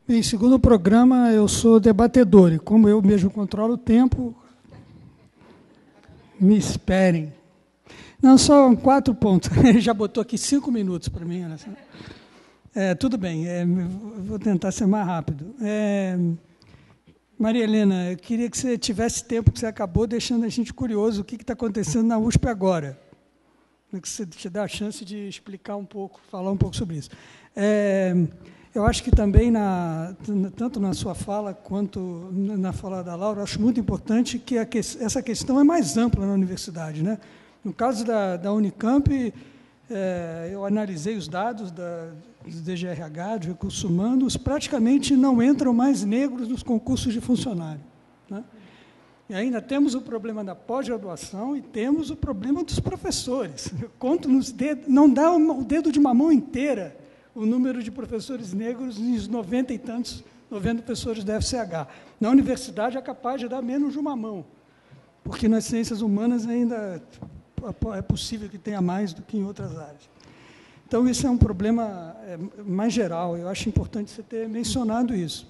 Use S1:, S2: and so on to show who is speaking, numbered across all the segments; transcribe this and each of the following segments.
S1: Bem, segundo o programa, eu sou debatedor, e como eu mesmo controlo o tempo, me esperem. Não, só 4 pontos. Ele já botou aqui 5 minutos para mim. Tudo bem, vou tentar ser mais rápido. Maria Helena, eu queria que você tivesse tempo, que você acabou deixando a gente curioso o que está acontecendo na USP agora. Que você te dá a chance de explicar um pouco, falar um pouco sobre isso. Eu acho que também, tanto na sua fala quanto na fala da Laura, eu acho muito importante que essa questão é mais ampla na universidade, né? No caso da Unicamp, eu analisei os dados do DGRH, de recursos humanos, praticamente não entram mais negros nos concursos de funcionário, né? E ainda temos o problema da pós-graduação e temos o problema dos professores. Eu conto nos dedos, não dá o dedo de uma mão inteira o número de professores negros nos 90 e tantos, 90 professores da FCH. Na universidade é capaz de dar menos de uma mão, porque nas ciências humanas ainda é possível que tenha mais do que em outras áreas. Então, isso é um problema mais geral, eu acho importante você ter mencionado isso.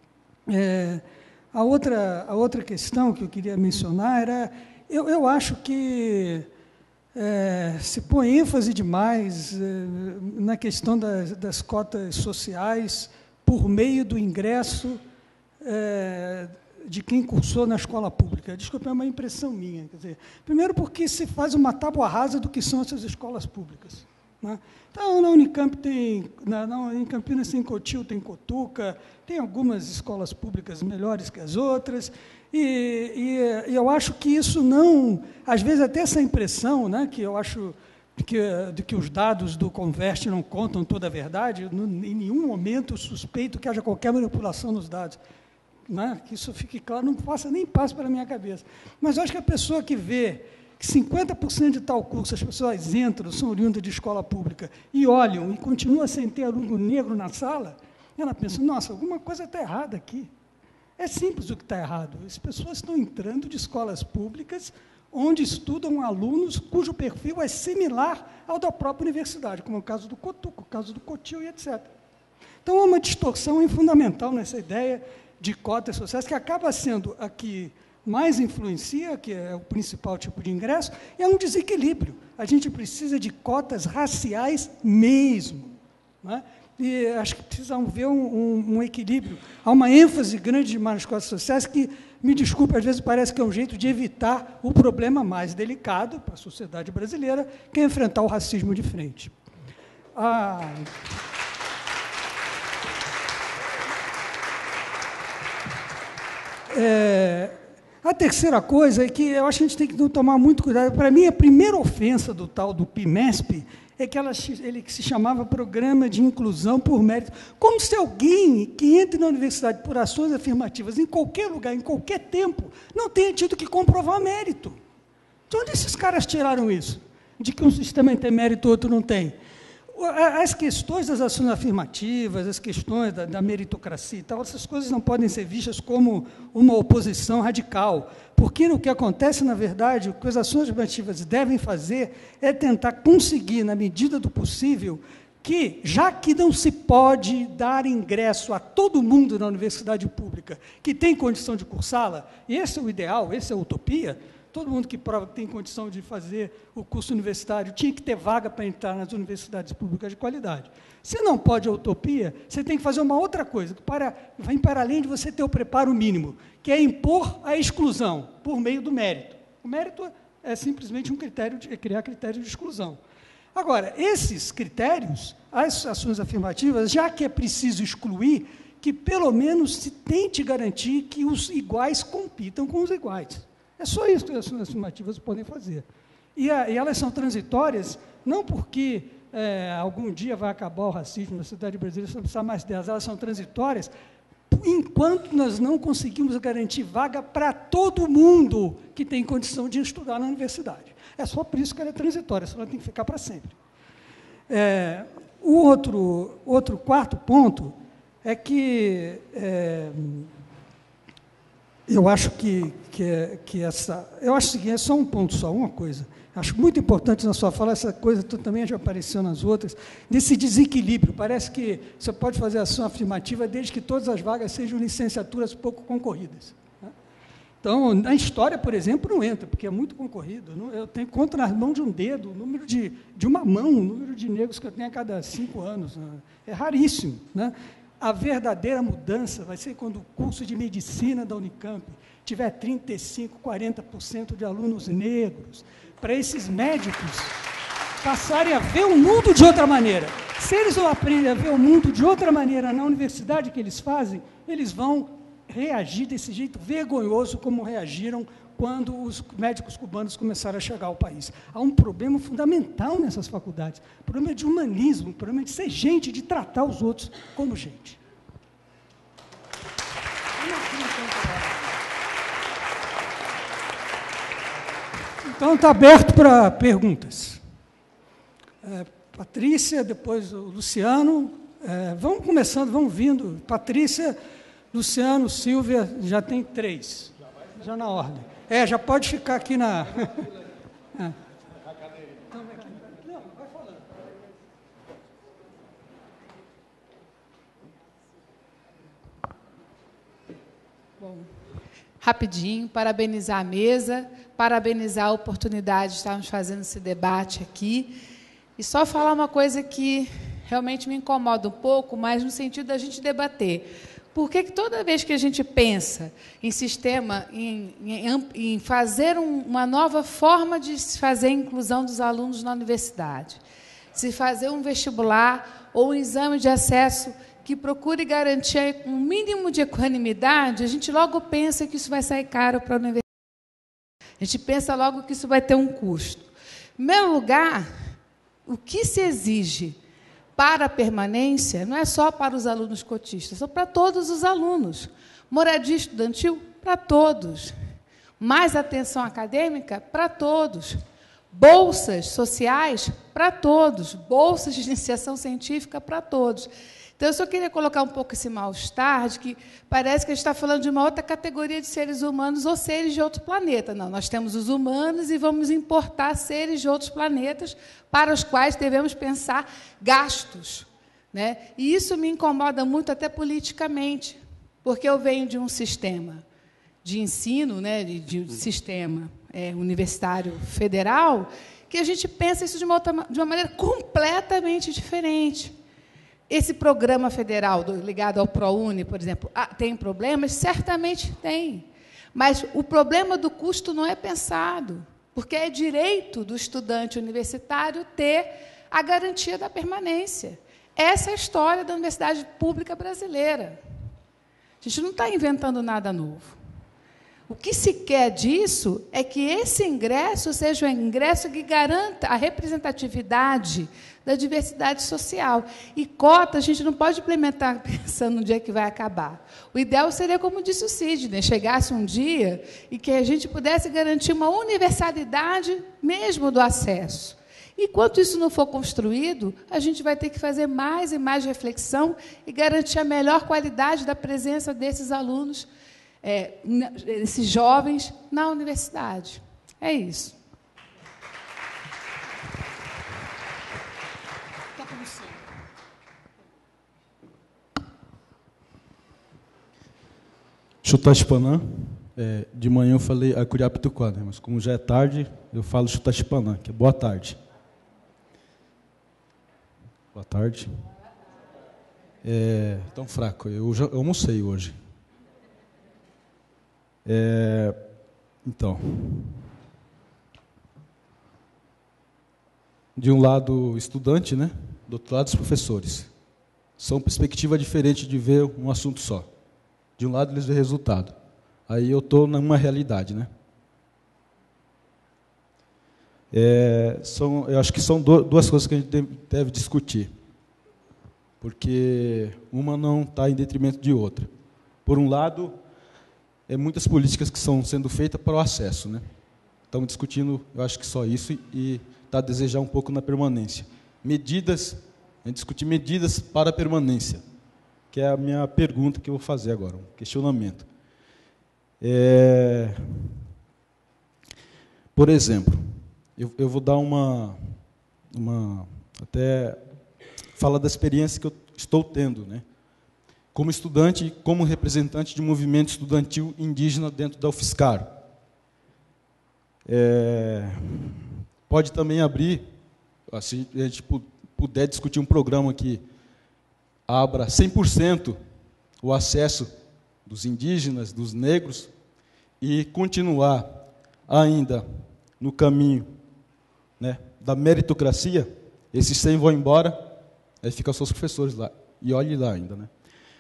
S1: A outra questão que eu queria mencionar era, eu acho que se põe ênfase demais na questão das cotas sociais por meio do ingresso de quem cursou na escola pública. Desculpa, é uma impressão minha. Quer dizer, primeiro porque se faz uma tábua rasa do que são essas escolas públicas, né? Então, na Unicamp em Campinas tem Cotil, tem Cotuca, tem algumas escolas públicas melhores que as outras, e eu acho que isso não... Às vezes, até essa impressão, né, que eu acho de que os dados do Converte não contam toda a verdade, em nenhum momento eu suspeito que haja qualquer manipulação nos dados, né, que isso fique claro, não nem passa pela minha cabeça. Mas eu acho que a pessoa que vê que 50% de tal curso as pessoas entram, são oriundas de escola pública, e olham, e continua sem ter aluno negro na sala, ela pensa, nossa, alguma coisa está errada aqui. É simples o que está errado. As pessoas estão entrando de escolas públicas onde estudam alunos cujo perfil é similar ao da própria universidade, como é o caso do Cotuco, o caso do Cotil e etc. Então, há uma distorção fundamental nessa ideia de cotas sociais, que acaba sendo a que mais influencia, que é o principal tipo de ingresso, é um desequilíbrio. A gente precisa de cotas raciais mesmo, né? E acho que precisamos ver um equilíbrio. Há uma ênfase grande demais nas cotas sociais que, me desculpe, às vezes parece que é um jeito de evitar o problema mais delicado para a sociedade brasileira, que é enfrentar o racismo de frente. A terceira coisa é que eu acho que a gente tem que tomar muito cuidado. Para mim, a primeira ofensa do tal do PIMESP é que ele se chamava Programa de Inclusão por Mérito, como se alguém que entre na universidade por ações afirmativas em qualquer lugar, em qualquer tempo, não tenha tido que comprovar mérito. De onde esses caras tiraram isso? De que um sistema tem mérito e outro não tem? As questões das ações afirmativas, as questões da meritocracia e tal, essas coisas não podem ser vistas como uma oposição radical, porque o que acontece, na verdade, o que as ações afirmativas devem fazer é tentar conseguir, na medida do possível, que, já que não se pode dar ingresso a todo mundo na universidade pública que tem condição de cursá-la, e esse é o ideal, essa é a utopia, todo mundo que prova que tem condição de fazer o curso universitário tinha que ter vaga para entrar nas universidades públicas de qualidade. Se não pode a utopia, você tem que fazer uma outra coisa, que vai para além de você ter o preparo mínimo, que é impor a exclusão por meio do mérito. O mérito é simplesmente criar critério de exclusão. Agora, esses critérios, as ações afirmativas, já que é preciso excluir, que pelo menos se tente garantir que os iguais compitam com os iguais. É só isso que as ações afirmativas podem fazer. E elas são transitórias, não porque algum dia vai acabar o racismo na sociedade brasileira, você não precisa mais delas, elas são transitórias enquanto nós não conseguimos garantir vaga para todo mundo que tem condição de estudar na universidade. É só por isso que ela é transitória, senão ela tem que ficar para sempre. O outro quarto ponto é que eu acho que essa... Eu acho o seguinte, é só um ponto só, uma coisa. Acho muito importante na sua fala, essa coisa também já apareceu nas outras, desse desequilíbrio. Parece que você pode fazer ação afirmativa desde que todas as vagas sejam licenciaturas pouco concorridas. Então, na história, por exemplo, não entra, porque é muito concorrido. Eu tenho conta nas mãos de um dedo, o número de uma mão, o número de negros que eu tenho a cada 5 anos. É raríssimo. Né? A verdadeira mudança vai ser quando o curso de medicina da Unicamp tiver 35%, 40% de alunos negros, para esses médicos passarem a ver o mundo de outra maneira. Se eles não aprendem a ver o mundo de outra maneira na universidade que eles fazem, eles vão reagir desse jeito vergonhoso como reagiram quando os médicos cubanos começaram a chegar ao país. Há um problema fundamental nessas faculdades, problema de humanismo, problema de ser gente, de tratar os outros como gente. Então, está aberto para perguntas. Patrícia, depois o Luciano. Vamos começando, vamos vindo. Patrícia, Luciano, Silvia, já tem 3. Já na ordem. Já pode ficar aqui na... Não, vai falando.
S2: Bom, rapidinho, parabenizar a mesa, parabenizar a oportunidade de estarmos fazendo esse debate aqui. E só falar uma coisa que realmente me incomoda um pouco, mas no sentido da gente debater. Por que toda vez que a gente pensa em sistema, em fazer uma nova forma de se fazer a inclusão dos alunos na universidade, se fazer um vestibular ou um exame de acesso que procure garantir um mínimo de equanimidade, a gente logo pensa que isso vai sair caro para a universidade. A gente pensa logo que isso vai ter um custo. Em primeiro lugar, o que se exige para a permanência não é só para os alunos cotistas, são para todos os alunos. Moradia estudantil, para todos. Mais atenção acadêmica, para todos. Bolsas sociais, para todos. Bolsas de iniciação científica, para todos. Então, eu só queria colocar um pouco esse mal-estar de que parece que a gente está falando de uma outra categoria de seres humanos ou seres de outro planeta. Não, nós temos os humanos e vamos importar seres de outros planetas para os quais devemos pensar gastos. Né? E isso me incomoda muito até politicamente, porque eu venho de um sistema de ensino, né, de um sistema universitário federal, que a gente pensa isso de uma maneira completamente diferente. Esse programa federal ligado ao ProUni, por exemplo, tem problemas? Certamente tem. Mas o problema do custo não é pensado, porque é direito do estudante universitário ter a garantia da permanência. Essa é a história da universidade pública brasileira. A gente não está inventando nada novo. O que se quer disso é que esse ingresso seja um ingresso que garanta a representatividade da diversidade social. E cota a gente não pode implementar pensando no dia que vai acabar. O ideal seria, como disse o Sidney, chegasse um dia e que a gente pudesse garantir uma universalidade mesmo do acesso. Enquanto isso não for construído, a gente vai ter que fazer mais e mais reflexão e garantir a melhor qualidade da presença desses alunos, esses jovens, na universidade. É isso.
S3: Chutaxpanã. De manhã eu falei Acuriapituquá, né? Mas como já é tarde, eu falo Chutaxpanã, que é boa tarde. Boa tarde. Tão fraco, eu almocei hoje. Então, de um lado estudante, né? Do outro lado os professores. São perspectiva diferente de ver um assunto só. De um lado eles veem resultado. Aí eu estou numa realidade, né? Eu acho que são duas coisas que a gente deve discutir. Porque uma não está em detrimento de outra. Por um lado, muitas políticas que estão sendo feitas para o acesso, né? Estamos discutindo, eu acho que só isso, e está a desejar um pouco na permanência. Medidas, a gente discutir medidas para a permanência, que é a minha pergunta que eu vou fazer agora, um questionamento. Por exemplo, eu vou dar até fala da experiência que eu estou tendo, né? Como estudante e como representante de movimento estudantil indígena dentro da UFSCar. Pode também abrir, se a gente puder discutir um programa que abra 100% o acesso dos indígenas, dos negros, e continuar ainda no caminho, né, da meritocracia, esses 100 vão embora, aí ficam só os professores lá, e olhe lá ainda, né?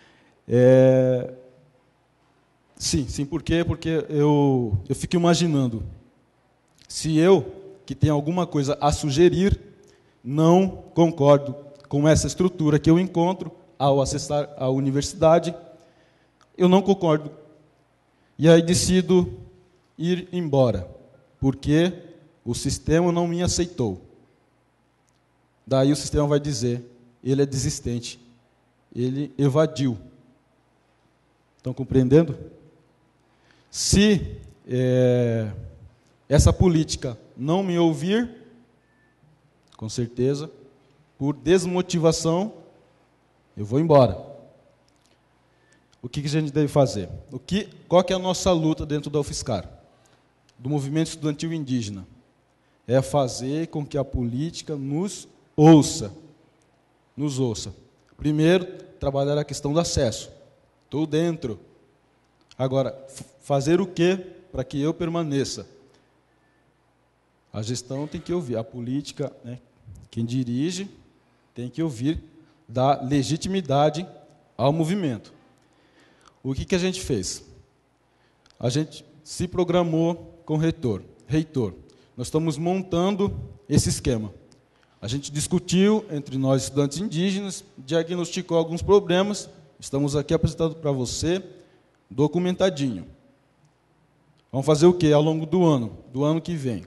S3: Sim, por quê? Porque eu fico imaginando, se eu, que tenho alguma coisa a sugerir, não concordo com essa estrutura que eu encontro ao acessar a universidade, eu não concordo. E aí decido ir embora, porque o sistema não me aceitou. Daí o sistema vai dizer, ele é desistente, ele evadiu. Estão compreendendo? Se essa política não me ouvir, com certeza, por desmotivação, eu vou embora. O que a gente deve fazer? Qual que é a nossa luta dentro da UFSCar, do movimento estudantil indígena? É fazer com que a política nos ouça. Primeiro, trabalhar a questão do acesso. Estou dentro. Agora, fazer o quê para que eu permaneça? A gestão tem que ouvir, a política, né, quem dirige, tem que ouvir, dar legitimidade ao movimento. O que a gente fez? A gente se programou com o reitor. Reitor, nós estamos montando esse esquema. A gente discutiu entre nós, estudantes indígenas, diagnosticou alguns problemas, estamos aqui apresentando para você, documentadinho. Vamos fazer o quê ao longo do ano que vem?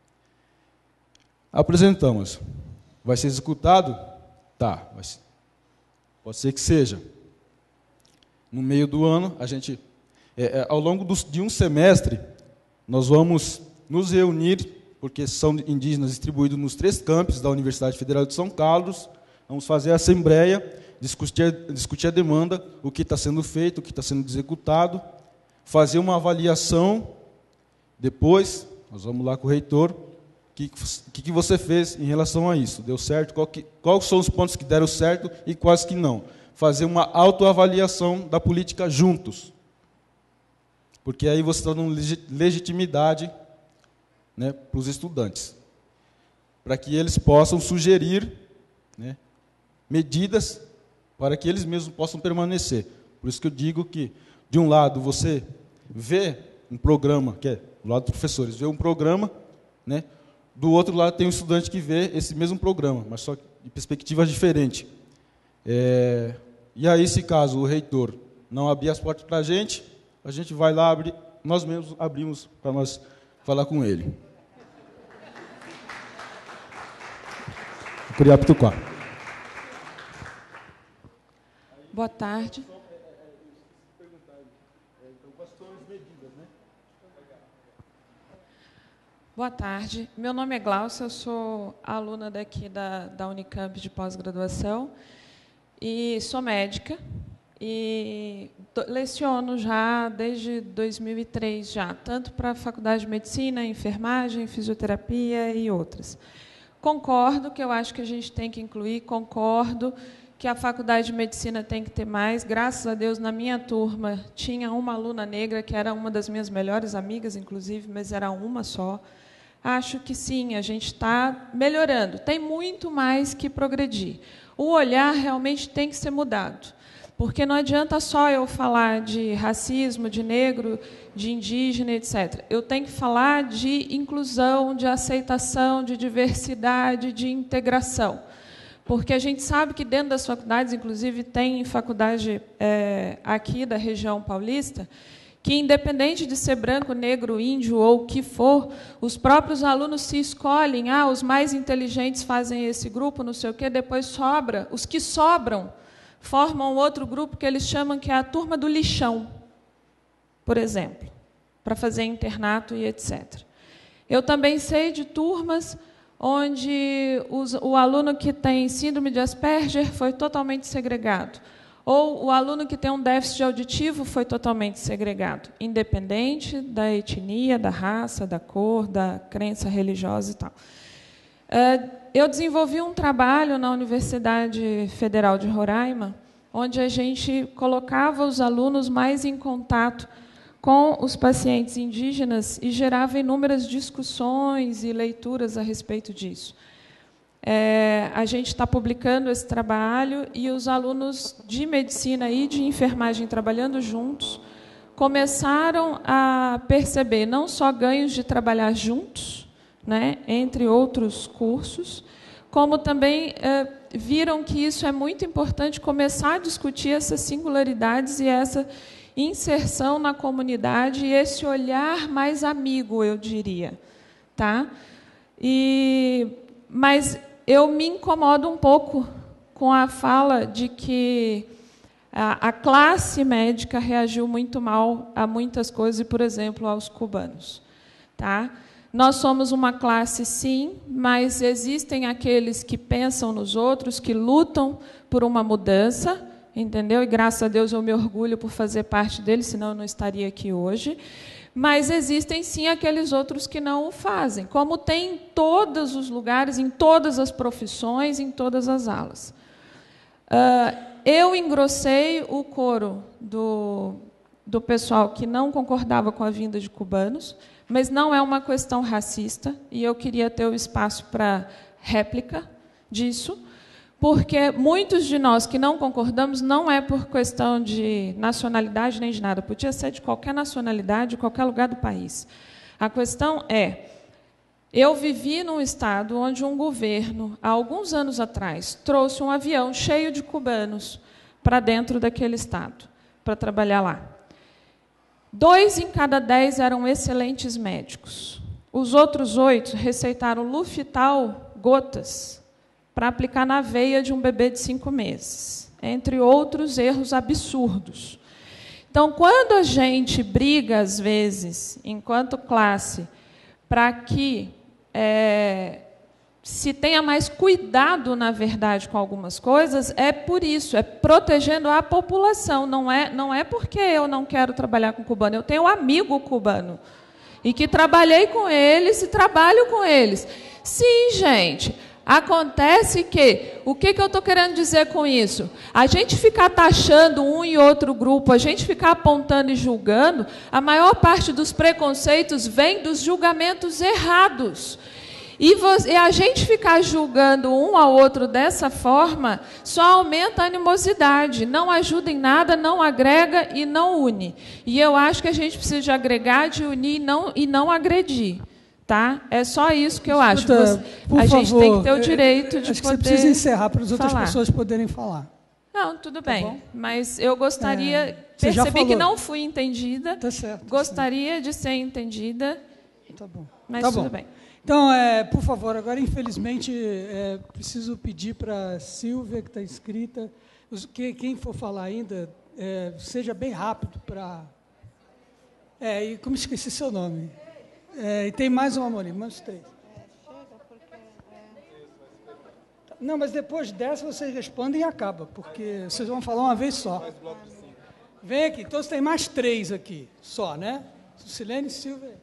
S3: Apresentamos. Vai ser executado? Tá, pode ser que seja. No meio do ano, a gente, ao longo de um semestre, nós vamos nos reunir, porque são indígenas distribuídos nos 3 campos da Universidade Federal de São Carlos, vamos fazer a assembleia, discutir a demanda, o que está sendo feito, o que está sendo executado, fazer uma avaliação, depois, nós vamos lá com o reitor, o que você fez em relação a isso? Deu certo? Quais são os pontos que deram certo e quais que não? Fazer uma autoavaliação da política juntos. Porque aí você está dando legitimidade, né, para os estudantes, para que eles possam sugerir, né, medidas para que eles mesmos possam permanecer. Por isso que eu digo que, de um lado, você vê um programa, que é do lado dos professores, vê um programa, né, do outro lado tem um estudante que vê esse mesmo programa, mas só de perspectivas diferentes. E aí, se caso o reitor não abrir as portas para a gente vai lá, nós mesmos abrimos para nós falar com ele. Curiapituquá.
S4: Boa tarde. Boa tarde. Meu nome é Glaucia, eu sou aluna daqui da Unicamp de pós-graduação e sou médica e leciono já desde 2003, tanto para a Faculdade de Medicina, Enfermagem, Fisioterapia e outras. Concordo que eu acho que a gente tem que incluir, concordo que a Faculdade de Medicina tem que ter mais. Graças a Deus, na minha turma, tinha uma aluna negra, que era uma das minhas melhores amigas, inclusive, mas era uma só. Acho que sim, a gente está melhorando. Tem muito mais que progredir. O olhar realmente tem que ser mudado, porque não adianta só eu falar de racismo, de negro, de indígena, etc. Eu tenho que falar de inclusão, de aceitação, de diversidade, de integração. Porque a gente sabe que dentro das faculdades, inclusive tem faculdade aqui da região paulista, que, independente de ser branco, negro, índio ou o que for, os próprios alunos se escolhem, os mais inteligentes fazem esse grupo, não sei o quê, depois sobra. Os que sobram formam outro grupo que eles chamam que é a turma do lixão, por exemplo, para fazer internato e etc. Eu também sei de turmas onde o aluno que tem síndrome de Asperger foi totalmente segregado, ou o aluno que tem um déficit auditivo foi totalmente segregado, independente da etnia, da raça, da cor, da crença religiosa e tal. Eu desenvolvi um trabalho na Universidade Federal de Roraima, onde a gente colocava os alunos mais em contato com os pacientes indígenas e gerava inúmeras discussões e leituras a respeito disso. A gente está publicando esse trabalho e os alunos de medicina e de enfermagem trabalhando juntos começaram a perceber não só ganhos de trabalhar juntos, né, entre outros cursos, como também viram que isso é muito importante, começar a discutir essas singularidades e essa inserção na comunidade e esse olhar mais amigo, eu diria. Tá? Mas eu me incomodo um pouco com a fala de que a classe médica reagiu muito mal a muitas coisas, e, por exemplo, aos cubanos. Tá? Nós somos uma classe, sim, mas existem aqueles que pensam nos outros, que lutam por uma mudança, entendeu? E, graças a Deus, eu me orgulho por fazer parte deles, senão eu não estaria aqui hoje. Mas existem, sim, aqueles outros que não o fazem, como tem em todos os lugares, em todas as profissões, em todas as alas. Eu engrossei o coro do pessoal que não concordava com a vinda de cubanos, mas não é uma questão racista, e eu queria ter o espaço para réplica disso, porque muitos de nós que não concordamos não é por questão de nacionalidade nem de nada, podia ser de qualquer nacionalidade, de qualquer lugar do país. A questão é, eu vivi num estado onde um governo, há alguns anos atrás, trouxe um avião cheio de cubanos para dentro daquele estado, para trabalhar lá. 2 em cada 10 eram excelentes médicos. Os outros 8 receitaram Luftal gotas para aplicar na veia de um bebê de 5 meses, entre outros erros absurdos. Então, quando a gente briga, às vezes, enquanto classe, para que se tenha mais cuidado, na verdade, com algumas coisas, é por isso, é protegendo a população, não é porque eu não quero trabalhar com cubano, eu tenho um amigo cubano, e que trabalhei com eles e trabalho com eles. Sim, gente, acontece que, o que eu estou querendo dizer com isso? A gente ficar taxando um e outro grupo, a gente ficar apontando e julgando, a maior parte dos preconceitos vem dos julgamentos errados. E a gente ficar julgando um ao outro dessa forma só aumenta a animosidade, não ajuda em nada, não agrega e não une. E eu acho que a gente precisa de agregar, de unir e não agredir. Tá? É só isso que eu acho. A gente tem que ter o direito de
S1: acho
S4: poder
S1: que você precisa encerrar para as outras
S4: falar.
S1: pessoas poderem falar.
S4: Não, tudo
S1: Tá
S4: bem.
S1: bom?
S4: Mas eu gostaria...
S1: Você já
S4: percebi que
S1: falou.
S4: não fui entendida.
S1: Tá certo.
S4: Gostaria de ser entendida.
S1: Tá bom.
S4: Mas
S1: Tá
S4: tudo
S1: bom.
S4: bem.
S1: Então, por favor, agora, infelizmente, preciso pedir para a Silvia, que está inscrita, quem for falar ainda, seja bem rápido para... e como esqueci seu nome? E tem mais uma, Morim, mais 3. Não, mas depois dessa vocês respondem e acaba, porque vocês vão falar uma vez só. Vem aqui, então tem mais 3 aqui, só, né? Silene, Silvia...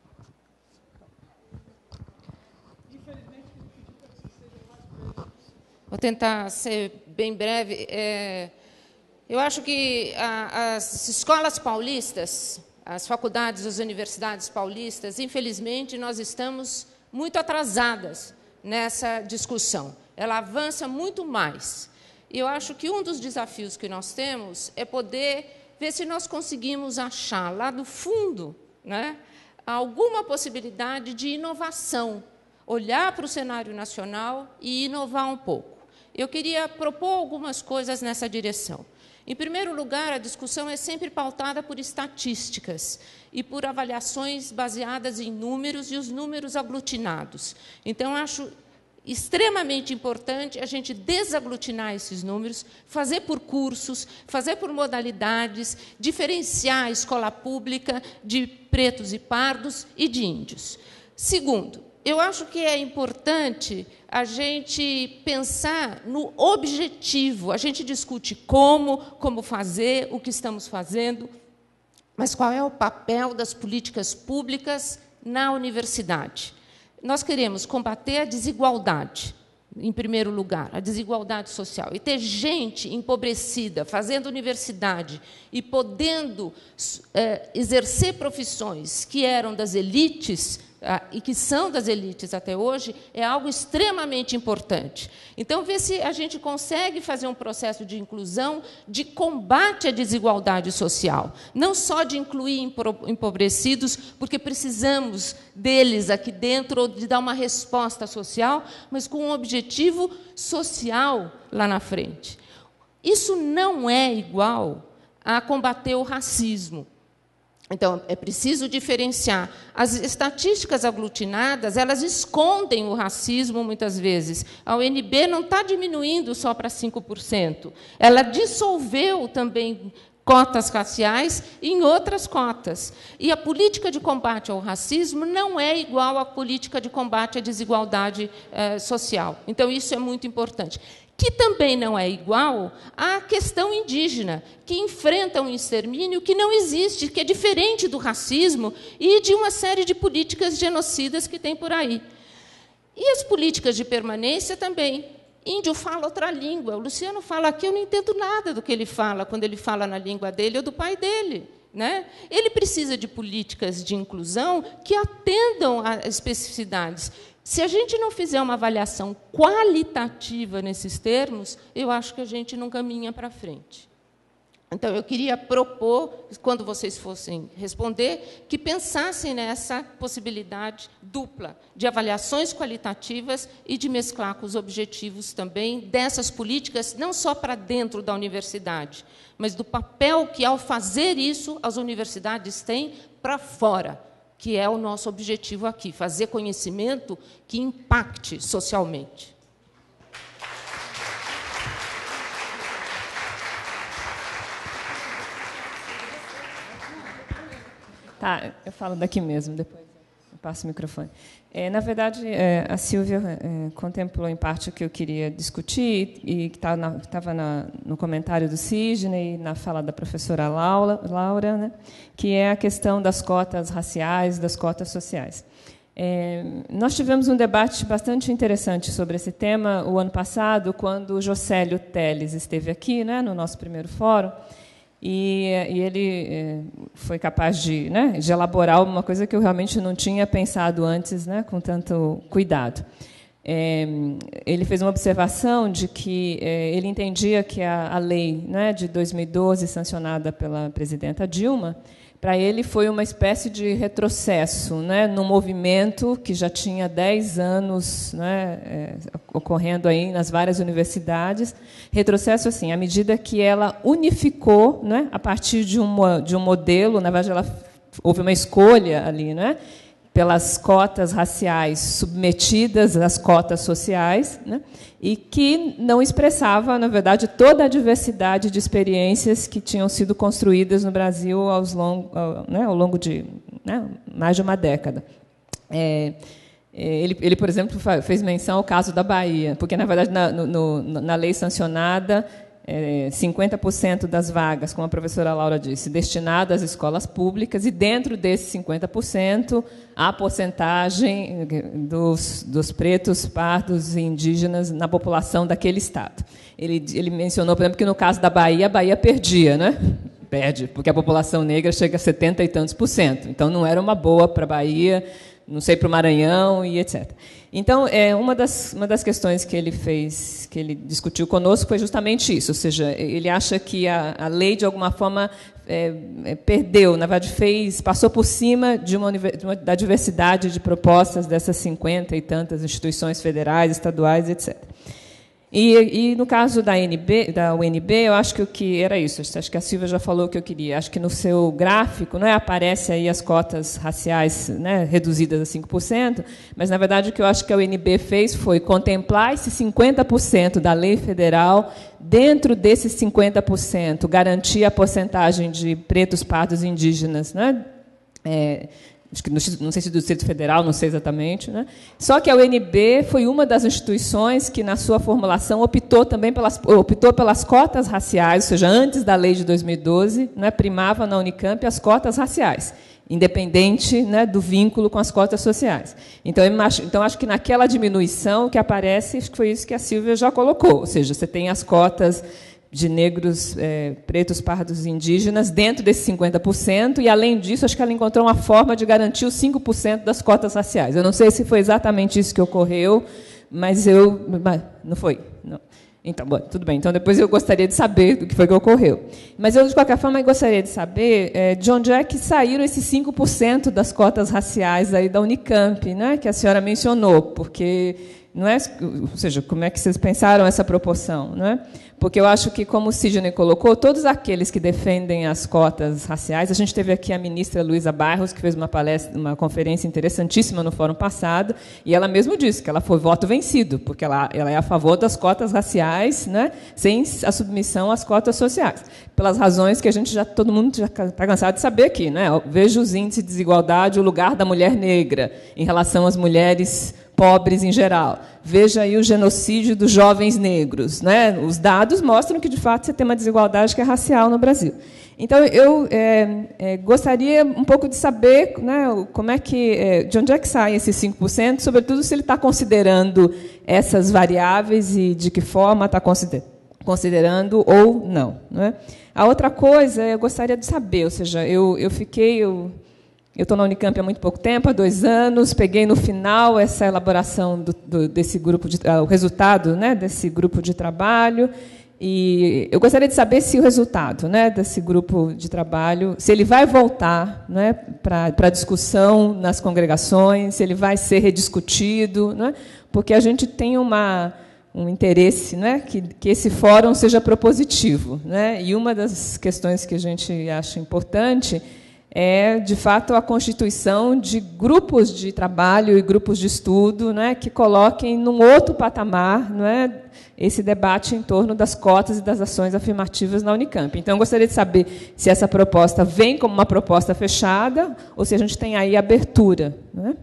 S5: Vou tentar ser bem breve. Eu acho que as escolas paulistas, as faculdades, as universidades paulistas, infelizmente, nós estamos muito atrasadas nessa discussão. Ela avança muito mais. E eu acho que um dos desafios que nós temos é poder ver se nós conseguimos achar lá do fundo, né, alguma possibilidade de inovação, olhar para o cenário nacional e inovar um pouco. Eu queria propor algumas coisas nessa direção. Em primeiro lugar, a discussão é sempre pautada por estatísticas e por avaliações baseadas em números e os números aglutinados. Então, acho extremamente importante a gente desaglutinar esses números, fazer por cursos, fazer por modalidades, diferenciar a escola pública de pretos e pardos e de índios. Segundo, eu acho que é importante a gente pensar no objetivo. A gente discute como fazer, o que estamos fazendo, mas qual é o papel das políticas públicas na universidade? Nós queremos combater a desigualdade, em primeiro lugar, a desigualdade social, e ter gente empobrecida, fazendo universidade e podendo exercer profissões que eram das elites, e que são das elites até hoje, é algo extremamente importante. Então, ver se a gente consegue fazer um processo de inclusão, de combate à desigualdade social, não só de incluir empobrecidos, porque precisamos deles aqui dentro, de dar uma resposta social, mas com um objetivo social lá na frente. Isso não é igual a combater o racismo. Então, é preciso diferenciar. As estatísticas aglutinadas, elas escondem o racismo, muitas vezes. A UNB não está diminuindo só para 5%. Ela dissolveu também cotas raciais em outras cotas. E a política de combate ao racismo não é igual à política de combate à desigualdade social. Então, isso é muito importante. Que também não é igual à questão indígena, que enfrenta um extermínio que não existe, que é diferente do racismo e de uma série de políticas genocidas que tem por aí. E as políticas de permanência também. Índio fala outra língua. O Luciano fala aqui, eu não entendo nada do que ele fala, quando ele fala na língua dele ou do pai dele. Né? Ele precisa de políticas de inclusão que atendam às especificidades. Se a gente não fizer uma avaliação qualitativa nesses termos, eu acho que a gente não caminha para frente. Então, eu queria propor, quando vocês fossem responder, que pensassem nessa possibilidade dupla de avaliações qualitativas e de mesclar com os objetivos também dessas políticas, não só para dentro da universidade, mas do papel que, ao fazer isso, as universidades têm para fora, que é o nosso objetivo aqui, fazer conhecimento que impacte socialmente.
S6: Tá, eu falo daqui mesmo, depois eu passo o microfone. Na verdade, a Silvia contemplou, em parte, o que eu queria discutir, e que estava no comentário do Sidney, na fala da professora Laura, né, que é a questão das cotas raciais, das cotas sociais. Nós tivemos um debate bastante interessante sobre esse tema o ano passado, quando o Jocélio Teles esteve aqui, né, no nosso primeiro fórum, e ele foi capaz de elaborar uma coisa que eu realmente não tinha pensado antes, né, com tanto cuidado. Ele fez uma observação de que ele entendia que a lei, né, de 2012, sancionada pela presidenta Dilma, para ele foi uma espécie de retrocesso, né, num movimento que já tinha 10 anos, né, ocorrendo aí nas várias universidades. Retrocesso, assim, à medida que ela unificou, né, a partir de um modelo, na verdade, houve uma escolha ali, né, pelas cotas raciais submetidas às cotas sociais, né, e que não expressava, na verdade, toda a diversidade de experiências que tinham sido construídas no Brasil ao longo de mais de uma década. Ele, por exemplo, fez menção ao caso da Bahia, porque, na verdade, na lei sancionada, 50% das vagas, como a professora Laura disse, destinadas às escolas públicas, e dentro desses 50%, a porcentagem dos pretos, pardos e indígenas na população daquele estado. Ele mencionou, por exemplo, que no caso da Bahia, a Bahia perdia, né? Perde, porque a população negra chega a 70 e tantos por cento. Então, não era uma boa para a Bahia, não sei, para o Maranhão e etc. Então, uma das questões que ele discutiu conosco foi justamente isso, ou seja, ele acha que a lei, de alguma forma, perdeu, na verdade, passou por cima da diversidade de propostas dessas 50 e tantas instituições federais, estaduais, etc. E no caso da UNB, eu acho que o que era isso. Acho que a Silvia já falou o que eu queria. Acho que no seu gráfico, né, aparece aí as cotas raciais, né, reduzidas a 5%, mas, na verdade, o que eu acho que a UNB fez foi contemplar esses 50% da lei federal, dentro desses 50%, garantir a porcentagem de pretos, pardos e indígenas, né, acho que não sei se do Distrito Federal, não sei exatamente, né? Só que a UNB foi uma das instituições que, na sua formulação, optou pelas cotas raciais, ou seja, antes da lei de 2012, né, primava na Unicamp as cotas raciais, independente, né, do vínculo com as cotas sociais. Então, acho que naquela diminuição que aparece, acho que foi isso que a Silvia já colocou, ou seja, você tem as cotas de negros, pretos, pardos e indígenas dentro desse 50%, e, além disso, acho que ela encontrou uma forma de garantir os 5% das cotas raciais. Eu não sei se foi exatamente isso que ocorreu, mas não foi. Não. Então, bom, tudo bem. Então, depois eu gostaria de saber do que foi que ocorreu. Mas eu, de qualquer forma, gostaria de saber de onde é que saíram esses 5% das cotas raciais aí da Unicamp, né, que a senhora mencionou, porque... Não é, ou seja, como é que vocês pensaram essa proporção? Não é? Porque eu acho que, como o Sidney colocou, todos aqueles que defendem as cotas raciais, a gente teve aqui a ministra Luísa Barros, que fez uma conferência interessantíssima no fórum passado, e ela mesmo disse que ela foi voto vencido, porque ela é a favor das cotas raciais, né, sem a submissão às cotas sociais, pelas razões que todo mundo já está cansado de saber aqui. Né? Veja os índices de desigualdade, o lugar da mulher negra em relação às mulheres pobres em geral. Veja aí o genocídio dos jovens negros. Né? Os dados mostram que, de fato, você tem uma desigualdade que é racial no Brasil. Então, eu gostaria um pouco de saber, né, como é que, de onde é que sai esses 5%, sobretudo se ele está considerando essas variáveis e de que forma está considerando ou não. Né? A outra coisa, eu gostaria de saber, ou seja, eu estou na Unicamp há muito pouco tempo, há 2 anos, peguei no final essa elaboração desse grupo, o resultado, né, desse grupo de trabalho, e eu gostaria de saber se o resultado, né, desse grupo de trabalho, se ele vai voltar, né, para discussão nas congregações, se ele vai ser rediscutido, né, porque a gente tem um interesse, né, que esse fórum seja propositivo. Né, e uma das questões que a gente acha importante é, de fato, a constituição de grupos de trabalho e grupos de estudo, né, que coloquem num outro patamar, né, esse debate em torno das cotas e das ações afirmativas na Unicamp. Então, eu gostaria de saber se essa proposta vem como uma proposta fechada ou se a gente tem aí abertura. Né?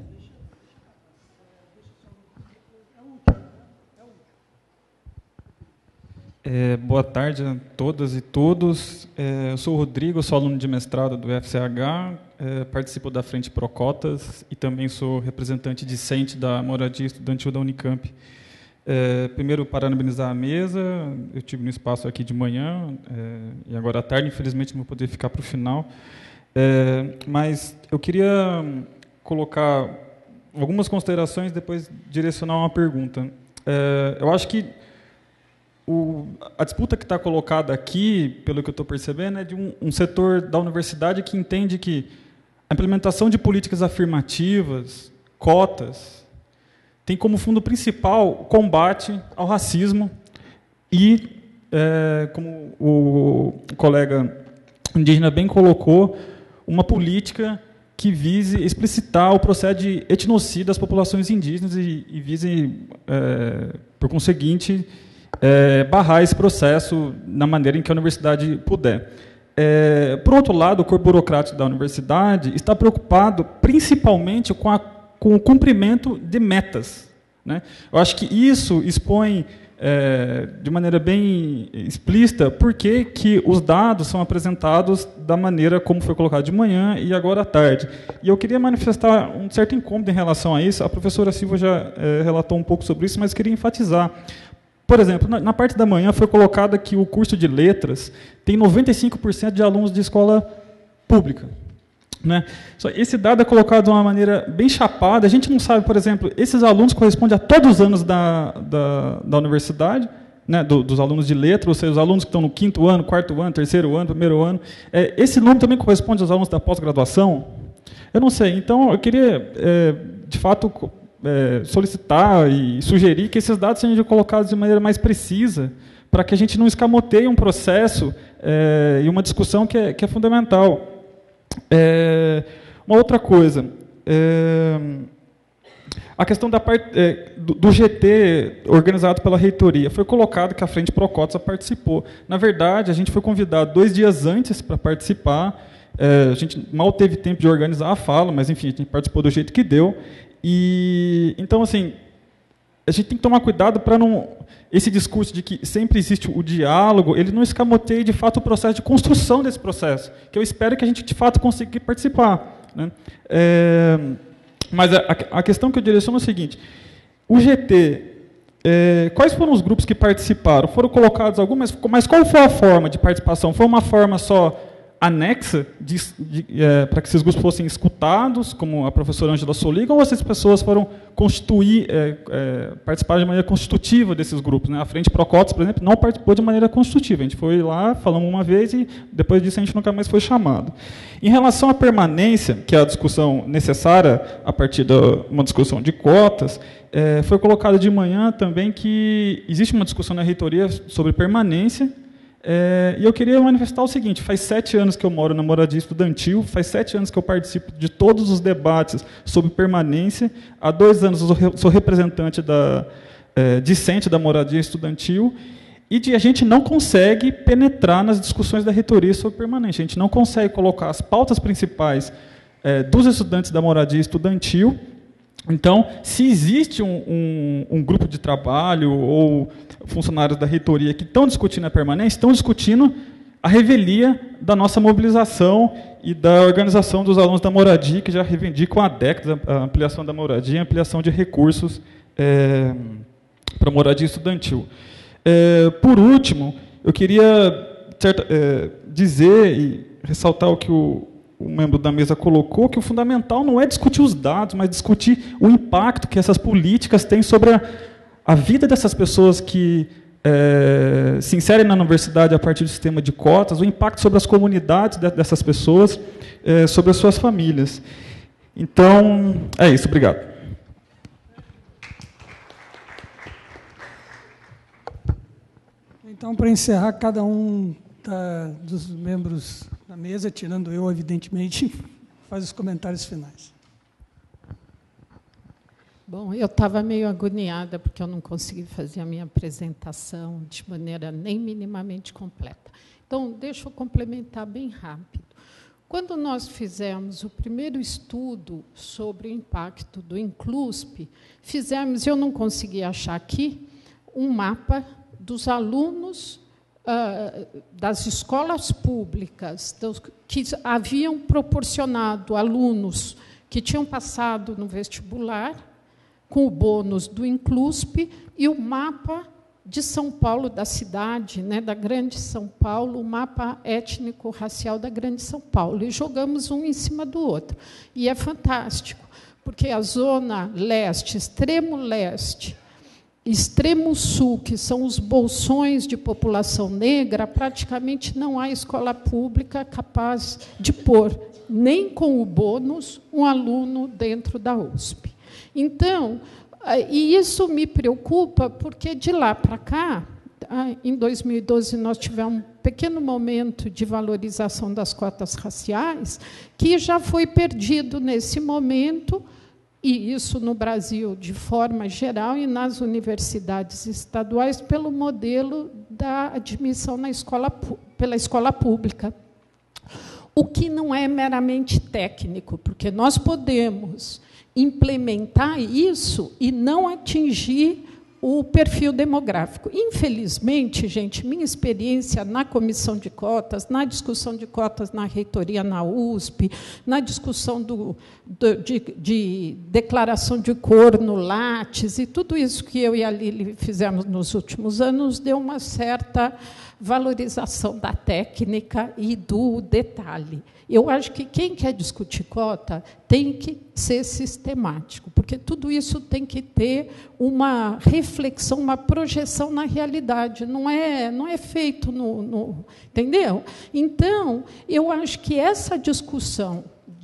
S7: Boa tarde a todas e todos. Eu sou o Rodrigo, sou aluno de mestrado do FCH, participo da Frente Procotas e também sou representante discente da moradia estudantil da Unicamp. Primeiro, parabenizar a mesa. Eu estive no espaço aqui de manhã e agora à tarde, infelizmente, não vou poder ficar para o final. Mas eu queria colocar algumas considerações e depois direcionar uma pergunta. Eu acho que a disputa que está colocada aqui, pelo que eu estou percebendo, é de um setor da universidade que entende que a implementação de políticas afirmativas, cotas, tem como fundo principal o combate ao racismo e, como o colega indígena bem colocou, uma política que vise explicitar o processo de etnocídio das populações indígenas e vise, por conseguinte, barrar esse processo na maneira em que a universidade puder. Por outro lado, o corpo burocrático da universidade está preocupado principalmente com o cumprimento de metas. Né? Eu acho que isso expõe, de maneira bem explícita, por que os dados são apresentados da maneira como foi colocado de manhã e agora à tarde. E eu queria manifestar um certo incômodo em relação a isso. A professora Silva já relatou um pouco sobre isso, mas queria enfatizar. Por exemplo, na parte da manhã foi colocado que o curso de letras tem 95% de alunos de escola pública. Né? Esse dado é colocado de uma maneira bem chapada. A gente não sabe, por exemplo, esses alunos correspondem a todos os anos da universidade, né, dos alunos de letras, ou seja, os alunos que estão no 5º ano, 4º ano, 3º ano, 1º ano. Esse número também corresponde aos alunos da pós-graduação? Eu não sei. Então, eu queria, de fato, solicitar e sugerir que esses dados sejam colocados de maneira mais precisa, para que a gente não escamoteie um processo e uma discussão que é fundamental. Uma outra coisa, a questão da parte do GT organizado pela reitoria. Foi colocado que a Frente Procotas participou. Na verdade, a gente foi convidado 2 dias antes para participar. A gente mal teve tempo de organizar a fala, mas, enfim, a gente participou do jeito que deu. E, então, assim, a gente tem que tomar cuidado para não... Esse discurso de que sempre existe o diálogo, ele não escamoteie, de fato, o processo de construção desse processo, que eu espero que a gente, de fato, consiga participar, né? Mas a questão que eu direciono é o seguinte: o GT, quais foram os grupos que participaram? Foram colocados algumas, mas qual foi a forma de participação? Foi uma forma só anexa para que esses grupos fossem escutados, como a professora Ângela Soliga, ou essas pessoas foram participar de maneira constitutiva desses grupos, né? A Frente Procotas, por exemplo, não participou de maneira constitutiva. A gente foi lá, falamos uma vez e depois disso a gente nunca mais foi chamado. Em relação à permanência, que é a discussão necessária a partir de uma discussão de cotas, foi colocado de manhã também que existe uma discussão na reitoria sobre permanência. E eu queria manifestar o seguinte: faz 7 anos que eu moro na moradia estudantil, faz 7 anos que eu participo de todos os debates sobre permanência, há 2 anos eu sou representante discente da moradia estudantil, e a gente não consegue penetrar nas discussões da reitoria sobre permanência, a gente não consegue colocar as pautas principais dos estudantes da moradia estudantil. Então, se existe um grupo de trabalho ou funcionários da reitoria que estão discutindo a permanência, estão discutindo a revelia da nossa mobilização e da organização dos alunos da moradia, que já reivindicam há décadas a ampliação da moradia, a ampliação de recursos para a moradia estudantil. Por último, eu queria dizer e ressaltar o que o membro da mesa colocou, que o fundamental não é discutir os dados, mas discutir o impacto que essas políticas têm sobre a vida dessas pessoas que se inserem na universidade a partir do sistema de cotas, o impacto sobre as comunidades dessas pessoas, sobre as suas famílias. Então, é isso. Obrigado.
S1: Então, para encerrar, cada um dos membros da mesa, tirando eu, evidentemente, faz os comentários finais.
S8: Bom, eu estava meio agoniada, porque eu não consegui fazer a minha apresentação de maneira nem minimamente completa. Então, deixa eu complementar bem rápido. Quando nós fizemos o primeiro estudo sobre o impacto do Inclusp, eu não consegui achar aqui, um mapa dos alunos das escolas públicas que haviam proporcionado alunos que tinham passado no vestibular com o bônus do Inclusp e o mapa de São Paulo, da cidade, né, da Grande São Paulo, o mapa étnico-racial da Grande São Paulo. E jogamos um em cima do outro. E é fantástico, porque a zona leste, extremo leste, extremo sul, que são os bolsões de população negra, praticamente não há escola pública capaz de pôr, nem com o bônus, um aluno dentro da USP. Então, e isso me preocupa, porque de lá para cá, em 2012, nós tivemos um pequeno momento de valorização das cotas raciais, que já foi perdido nesse momento, e isso no Brasil de forma geral e nas universidades estaduais, pelo modelo da admissão pela escola pública. O que não é meramente técnico, porque nós podemos implementar isso e não atingir o perfil demográfico. Infelizmente, gente, minha experiência na comissão de cotas, na discussão de cotas na reitoria na USP, na discussão de declaração de cor no Lattes, e tudo isso que eu e a Lili fizemos nos últimos anos, deu uma certa valorização da técnica e do detalhe. Eu acho que quem quer discutir cota tem que ser sistemático, porque tudo isso tem que ter uma reflexão, uma projeção na realidade, não é feito entendeu? Então, eu acho que essa discussão,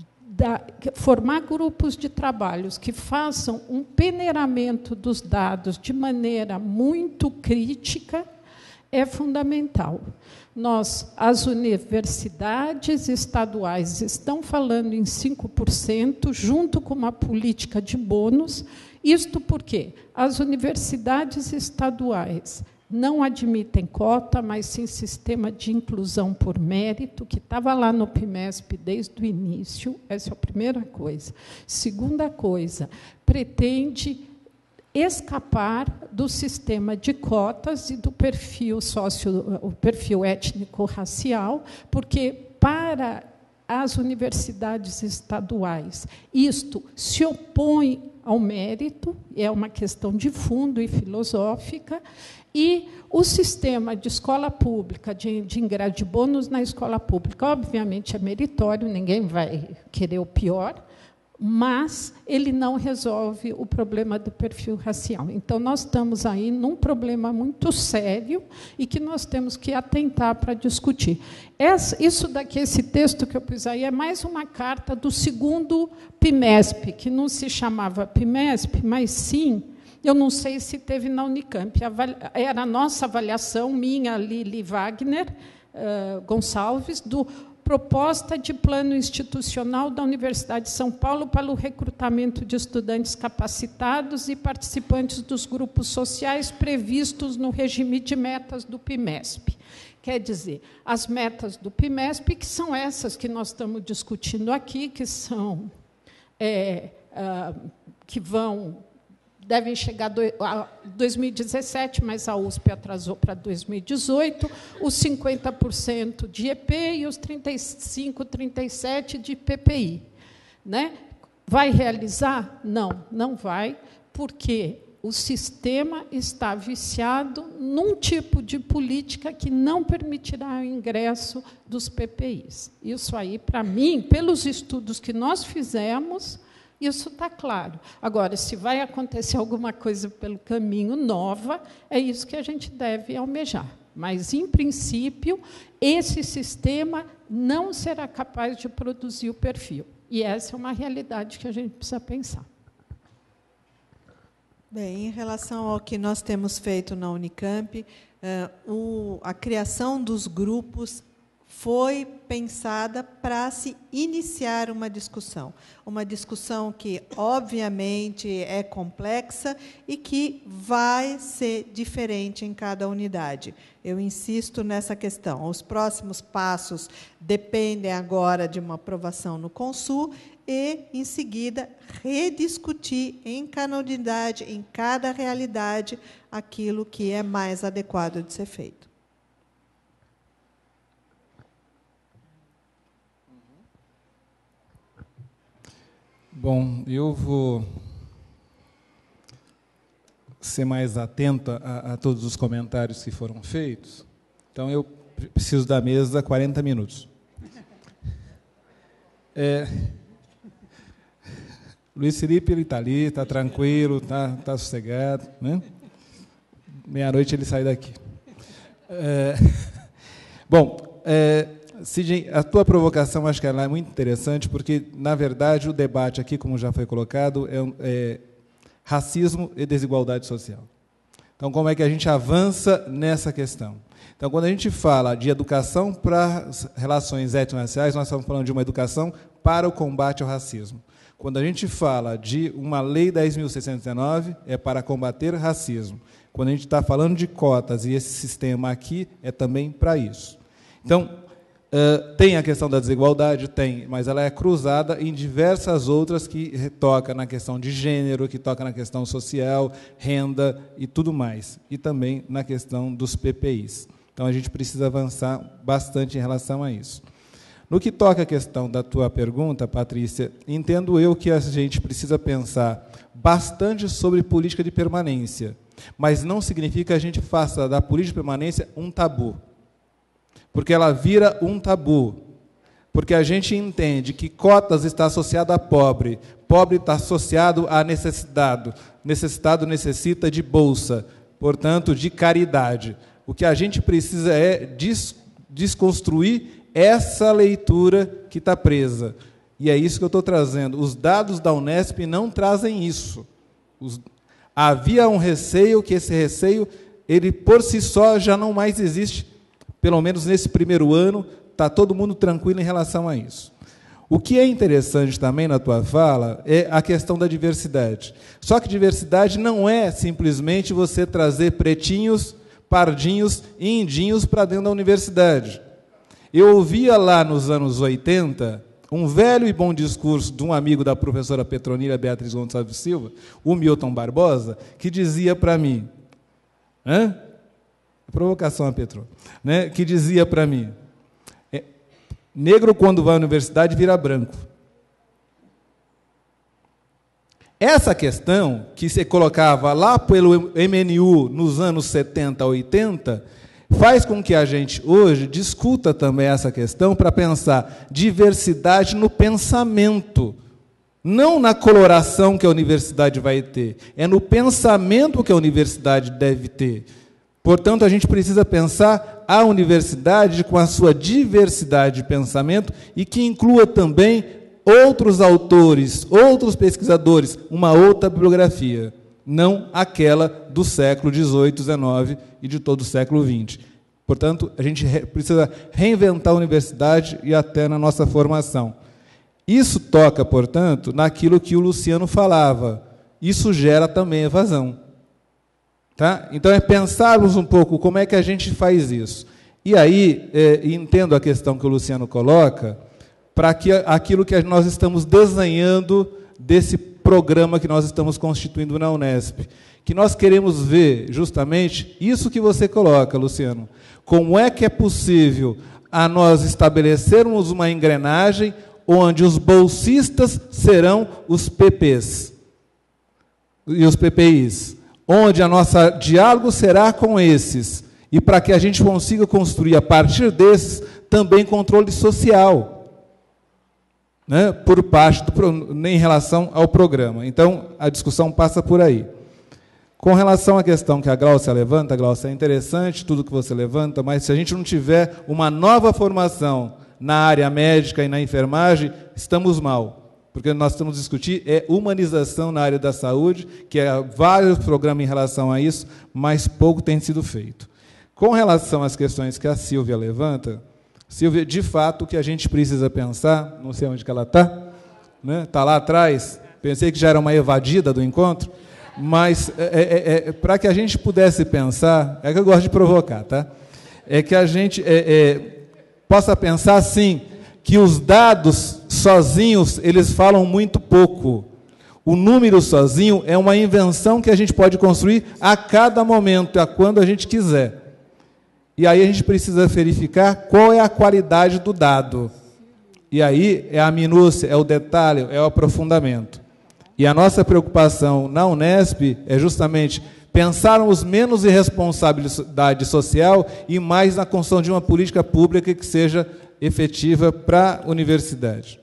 S8: formar grupos de trabalhos que façam um peneiramento dos dados de maneira muito crítica, é fundamental. As universidades estaduais estão falando em 5%, junto com uma política de bônus. Isto porque as universidades estaduais não admitem cota, mas sim sistema de inclusão por mérito, que estava lá no PIMESP desde o início. Essa é a primeira coisa. Segunda coisa, pretende escapar do sistema de cotas e do perfil o perfil étnico-racial, porque, para as universidades estaduais, isto se opõe ao mérito, é uma questão de fundo e filosófica, e o sistema de escola pública, de ingresso de bônus na escola pública, obviamente é meritório, ninguém vai querer o pior, mas ele não resolve o problema do perfil racial. Então, nós estamos aí num problema muito sério e que nós temos que atentar para discutir. Isso daqui, esse texto que eu pus aí, é mais uma carta do segundo PIMESP, que não se chamava PIMESP, mas sim, eu não sei se teve na Unicamp, era a nossa avaliação, minha, Lili Wagner Gonçalves, do proposta de plano institucional da Universidade de São Paulo para o recrutamento de estudantes capacitados e participantes dos grupos sociais previstos no regime de metas do PIMESP. Quer dizer, as metas do PIMESP, que são essas que nós estamos discutindo aqui, que são devem chegar a 2017, mas a USP atrasou para 2018, os 50% de EP e os 35%, 37% de PPI. Né? Vai realizar? Não, não vai, porque o sistema está viciado num tipo de política que não permitirá o ingresso dos PPIs. Isso aí, para mim, pelos estudos que nós fizemos, isso está claro. Agora, se vai acontecer alguma coisa pelo caminho nova, é isso que a gente deve almejar. Mas, em princípio, esse sistema não será capaz de produzir o perfil. E essa é uma realidade que a gente precisa pensar.
S9: Bem, em relação ao que nós temos feito na Unicamp, a criação dos grupos foi pensada para se iniciar uma discussão que, obviamente, é complexa e que vai ser diferente em cada unidade. Eu insisto nessa questão. Os próximos passos dependem agora de uma aprovação no Consul e, em seguida, rediscutir em cada unidade, em cada realidade, aquilo que é mais adequado de ser feito.
S10: Bom, eu vou ser mais atento a todos os comentários que foram feitos. Então, eu preciso da mesa 40 minutos. Luiz Felipe, ele está ali, está tranquilo, está sossegado. Né? Meia-noite ele sai daqui. Sidney, a tua provocação, acho que ela é muito interessante, porque, na verdade, o debate aqui, como já foi colocado, é racismo e desigualdade social. Então, como é que a gente avança nessa questão? Então, quando a gente fala de educação para relações étnico-raciais, nós estamos falando de uma educação para o combate ao racismo. Quando a gente fala de uma lei 10.619, é para combater racismo. Quando a gente está falando de cotas, e esse sistema aqui é também para isso. Então, tem a questão da desigualdade, tem, mas ela é cruzada em diversas outras que toca na questão de gênero, que toca na questão social, renda e tudo mais, e também na questão dos PPIs. Então, a gente precisa avançar bastante em relação a isso. No que toca à questão da tua pergunta, Patrícia, entendo eu que a gente precisa pensar bastante sobre política de permanência, mas não significa que a gente faça da política de permanência um tabu. Porque ela vira um tabu, porque a gente entende que cotas está associado a pobre, pobre está associado a necessitado, necessitado necessita de bolsa, portanto, de caridade. O que a gente precisa é desconstruir essa leitura que está presa. E é isso que eu estou trazendo. Os dados da Unesp não trazem isso. Havia um receio, que esse receio, ele por si só já não mais existe. Pelo menos nesse primeiro ano, está todo mundo tranquilo em relação a isso. O que é interessante também na tua fala é a questão da diversidade. Só que diversidade não é simplesmente você trazer pretinhos pardinhos e indinhos para dentro da universidade. Eu ouvia lá nos anos 80 um velho e bom discurso de um amigo da professora Petronila Beatriz Gonçalves Silva, o Milton Barbosa, que dizia para mim, provocação a Petro, né? Que dizia para mim, negro quando vai à universidade vira branco. Essa questão que se colocava lá pelo MNU nos anos 70, 80, faz com que a gente hoje discuta também essa questão para pensar diversidade no pensamento, não na coloração que a universidade vai ter, é no pensamento que a universidade deve ter. Portanto, a gente precisa pensar a universidade com a sua diversidade de pensamento e que inclua também outros autores, outros pesquisadores, uma outra bibliografia, não aquela do século XVIII, XIX e de todo o século XX. Portanto, a gente precisa reinventar a universidade e até na nossa formação. Isso toca, portanto, naquilo que o Luciano falava. Isso gera também evasão. Tá? Então, é pensarmos um pouco como é que a gente faz isso. E aí, entendo a questão que o Luciano coloca, para que aquilo que nós estamos desenhando desse programa que nós estamos constituindo na Unesp, que nós queremos ver justamente isso que você coloca, Luciano. Como é que é possível a nós estabelecermos uma engrenagem onde os bolsistas serão os PPs e os PPIs, onde a nossa diálogo será com esses, e para que a gente consiga construir, a partir desses, também controle social, né, por parte em relação ao programa. Então, a discussão passa por aí. Com relação à questão que a Gláucia levanta, Gláucia, é interessante tudo que você levanta, mas se a gente não tiver uma nova formação na área médica e na enfermagem, estamos mal. Porque nós estamos discutindo humanização na área da saúde, que há vários programas em relação a isso, mas pouco tem sido feito. Com relação às questões que a Silvia levanta, Silvia, de fato, o que a gente precisa pensar, não sei onde que ela está, né? Está lá atrás, pensei que já era uma evadida do encontro, mas para que a gente pudesse pensar, é que eu gosto de provocar, tá? É que a gente possa pensar assim, que os dados sozinhos, eles falam muito pouco. O número sozinho é uma invenção que a gente pode construir a cada momento, a quando a gente quiser. E aí a gente precisa verificar qual é a qualidade do dado. E aí é a minúcia, é o detalhe, é o aprofundamento. E a nossa preocupação na Unesp é justamente pensarmos menos em responsabilidade social e mais na construção de uma política pública que seja efetiva para a universidade.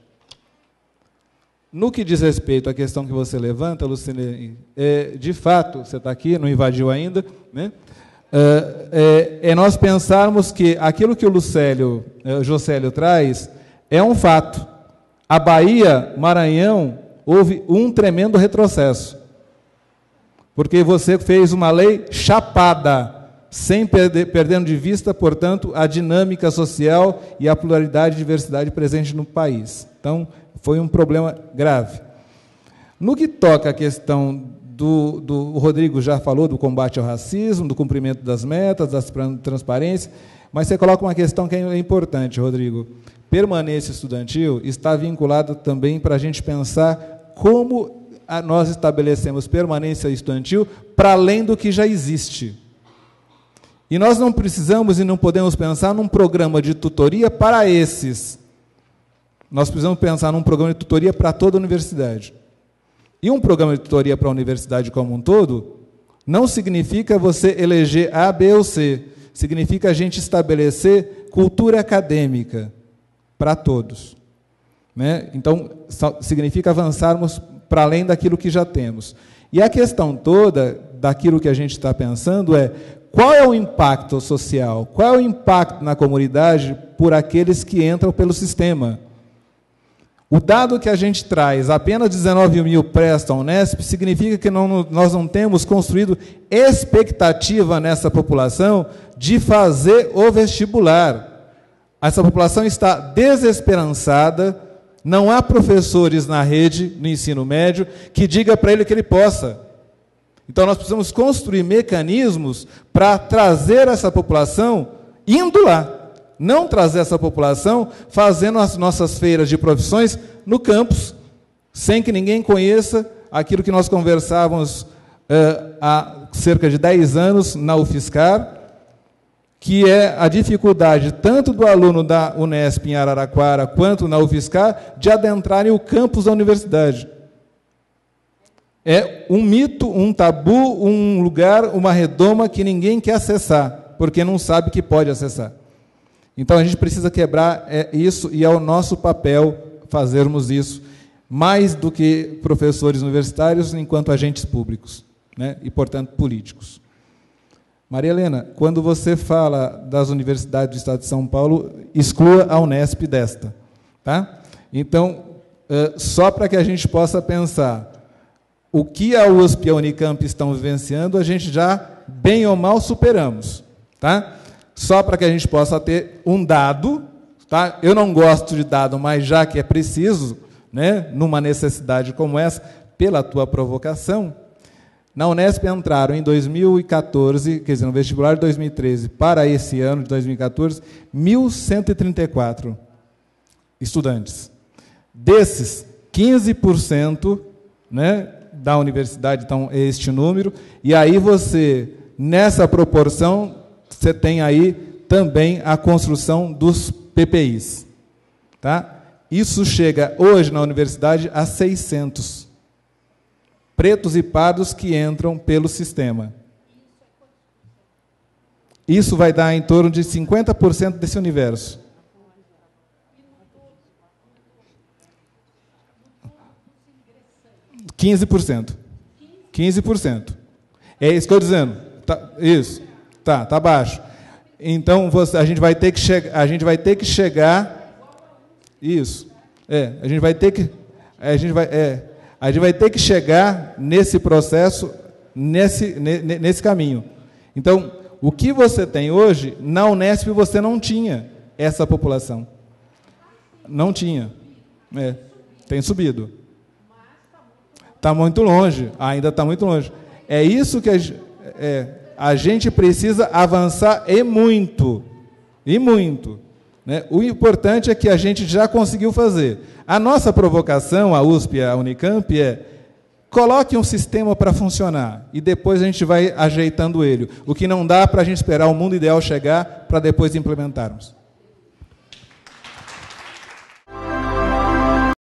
S10: No que diz respeito à questão que você levanta, Lucine, de fato, você está aqui, não invadiu ainda, né? Nós pensarmos que aquilo que o Josélio traz é um fato. A Bahia, Maranhão, houve um tremendo retrocesso, porque você fez uma lei chapada, sem perdendo de vista, portanto, a dinâmica social e a pluralidade e diversidade presente no país. Então, foi um problema grave. No que toca à questão o Rodrigo já falou do combate ao racismo, do cumprimento das metas, da transparência, mas você coloca uma questão que é importante, Rodrigo. Permanência estudantil está vinculado também para a gente pensar como nós estabelecemos permanência estudantil para além do que já existe. E nós não precisamos e não podemos pensar num programa de tutoria para esses. Nós precisamos pensar num programa de tutoria para toda a universidade. E um programa de tutoria para a universidade como um todo não significa você eleger A, B ou C. Significa a gente estabelecer cultura acadêmica para todos. Né? Então, significa avançarmos para além daquilo que já temos. E a questão toda daquilo que a gente está pensando é qual é o impacto social, qual é o impacto na comunidade por aqueles que entram pelo sistema. O dado que a gente traz, apenas 19 mil prestam a Unesp, significa que nós não temos construído expectativa nessa população de fazer o vestibular. Essa população está desesperançada, não há professores na rede, no ensino médio, que diga para ele que ele possa. Então, nós precisamos construir mecanismos para trazer essa população indo lá. Não trazer essa população fazendo as nossas feiras de profissões no campus, sem que ninguém conheça aquilo que nós conversávamos há cerca de 10 anos na UFSCar, que é a dificuldade tanto do aluno da Unesp em Araraquara quanto na UFSCar de adentrarem o campus da universidade. É um mito, um tabu, um lugar, uma redoma que ninguém quer acessar, porque não sabe que pode acessar. Então, a gente precisa quebrar isso, e é o nosso papel fazermos isso, mais do que professores universitários, enquanto agentes públicos, né? E, portanto, políticos. Maria Helena, quando você fala das universidades do Estado de São Paulo, exclua a Unesp desta. Tá? Então, só para que a gente possa pensar o que a USP e a Unicamp estão vivenciando, a gente já, bem ou mal, superamos. Tá? Só para que a gente possa ter um dado. Tá? Eu não gosto de dado, mas já que é preciso, né, numa necessidade como essa, pela tua provocação, na Unesp entraram em 2014, quer dizer, no vestibular de 2013, para esse ano de 2014, 1.134 estudantes. Desses, 15%, né, da universidade, então, é este número, e aí você, nessa proporção, você tem aí também a construção dos PPIs. Tá? Isso chega hoje na universidade a 600. Pretos e pardos que entram pelo sistema. Isso vai dar em torno de 50% desse universo. %. 15%. É isso que eu estou dizendo. Tá, isso. Tá baixo. Então, a gente vai ter que chegar. Isso. A gente vai ter que chegar nesse processo, nesse caminho. Então, o que você tem hoje, na Unesp você não tinha essa população. Não tinha. Tem subido. Está muito longe, ainda está muito longe. É isso que a gente precisa avançar e muito. E muito. Né? O importante é que a gente já conseguiu fazer. A nossa provocação, a USP e a Unicamp, coloque um sistema para funcionar e depois a gente vai ajeitando ele. O que não dá para a gente esperar o mundo ideal chegar para depois implementarmos.